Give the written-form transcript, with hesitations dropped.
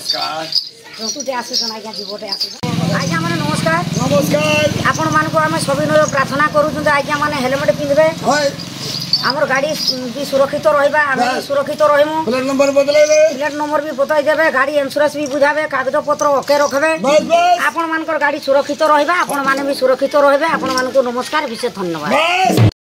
नमस्कार जंतुटे आसुछन आज्ञा जीवटे आसुछन आज्ञा माने नमस्कार नमस्कार आपण मान को आमे सविनय प्रार्थना करूछन आज्ञा माने हेलमेट पिंधबे हाय हमर गाड़ी भी सुरक्षित रहबा आमे सुरक्षित रहमु प्लेट नंबर बदलेबे प्लेट नंबर भी बताई देबे गाड़ी इंश्योरेंस भी बुझाबे कागज पत्र ओके रखबे आपण मानकर गाड़ी सुरक्षित रहबा आपण माने भी सुरक्षित रहबे आपण मान को नमस्कार विशेष धन्यवाद।